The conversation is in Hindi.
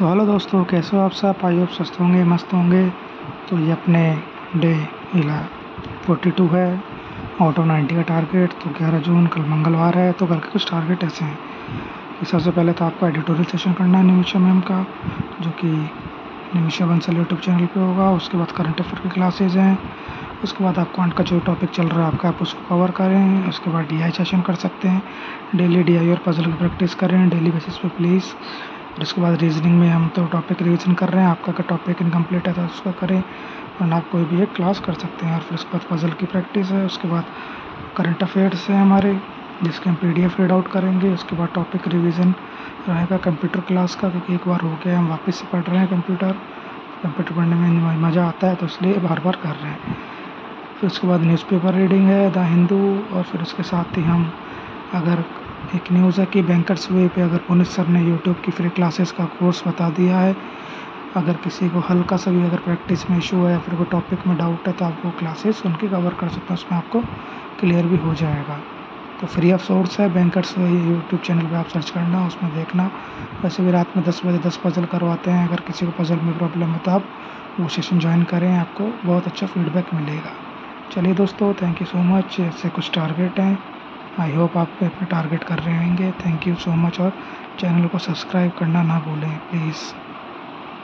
तो हेलो दोस्तों, कैसे हो आप सब? आई होप स्वस्थ होंगे, मस्त होंगे। तो ये अपने डे 42 है, आउट ऑफ 90 का टारगेट। तो 11 जून कल मंगलवार है। तो कल के कुछ टारगेट ऐसे हैं कि सबसे पहले तो आपको एडिटोरियल सेशन करना है निमिषा मैम का, जो कि निमिषा बंसल यूट्यूब चैनल पे होगा। उसके बाद करंट अफेयर की क्लासेज हैं। उसके बाद आपको का जो टॉपिक चल रहा है आप उसको कवर करें। उसके बाद DI सेशन कर सकते हैं, डेली DI और पजल की प्रैक्टिस करें डेली बेसिस पे प्लीज़। और उसके बाद रीजनिंग में हम तो टॉपिक रिवीजन कर रहे हैं, आपका अगर टॉपिक इनकम्प्लीट है तो उसका करें, वरना आप कोई भी एक क्लास कर सकते हैं। और फिर उसके बाद पजल की प्रैक्टिस है। उसके बाद करंट अफेयर्स है हमारे, जिसके हम PDF रीड आउट करेंगे। उसके बाद टॉपिक रिवीजन रहेगा कंप्यूटर क्लास का, क्योंकि एक बार हो गया हम वापस से पढ़ रहे हैं कंप्यूटर पढ़ने में मज़ा आता है, तो इसलिए बार बार कर रहे हैं। फिर उसके बाद न्यूज़पेपर रीडिंग है द हिंदू। और फिर उसके साथ ही हम अगर एक न्यूज़ है कि बैंकर्स वे पे अगर पुनीत सर ने यूट्यूब की फ्री क्लासेस का कोर्स बता दिया है। अगर किसी को हल्का सा भी अगर प्रैक्टिस में इशू है या फिर कोई टॉपिक में डाउट है तो आप वो क्लासेस उनकी कवर कर सकते हैं, उसमें आपको क्लियर भी हो जाएगा। तो फ्री ऑफ सोर्स है बैंकर्स वे, यूट्यूब चैनल पे आप सर्च करना, उसमें देखना। वैसे भी रात में 10 बजे 10 पजल करवाते हैं। अगर किसी को पजल में प्रॉब्लम है तो आप वो सेशन ज्वाइन करें, आपको बहुत अच्छा फीडबैक मिलेगा। चलिए दोस्तों, थैंक यू सो मच। ऐसे कुछ टारगेट हैं, आई होप आप अपने टारगेट कर रहे होंगे। Thank you so much. और चैनल को सब्सक्राइब करना ना भूलें प्लीज़।